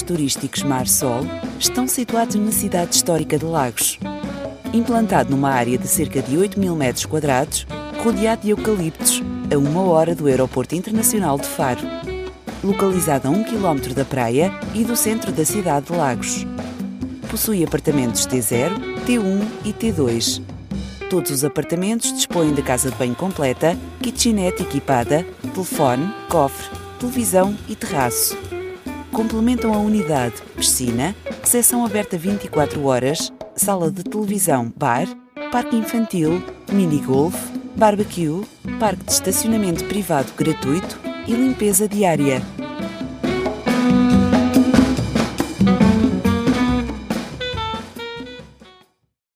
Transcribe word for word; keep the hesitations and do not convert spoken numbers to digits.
turísticos Mar Sol estão situados na cidade histórica de Lagos. Implantado numa área de cerca de oito mil metros quadrados, rodeado de eucaliptos, a uma hora do Aeroporto Internacional de Faro. Localizado a um quilómetro da praia e do centro da cidade de Lagos. Possui apartamentos T zero, T um e T dois. Todos os apartamentos dispõem de casa de banho completa, kitchenette equipada, telefone, cofre, televisão e terraço. Complementam a unidade piscina, recepção aberta vinte e quatro horas, sala de televisão, bar, parque infantil, mini-golf, barbecue, parque de estacionamento privado gratuito e limpeza diária.